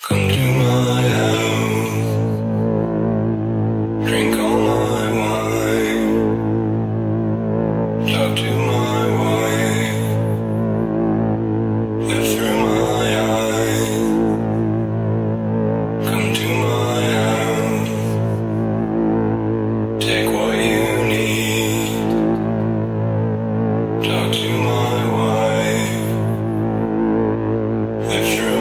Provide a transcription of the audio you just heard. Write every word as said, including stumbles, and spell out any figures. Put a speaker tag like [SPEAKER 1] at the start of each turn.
[SPEAKER 1] Come to my house, drink all my wine, talk to my wife, live through my eyes. Come to my house, take what you need, talk to my wife, live through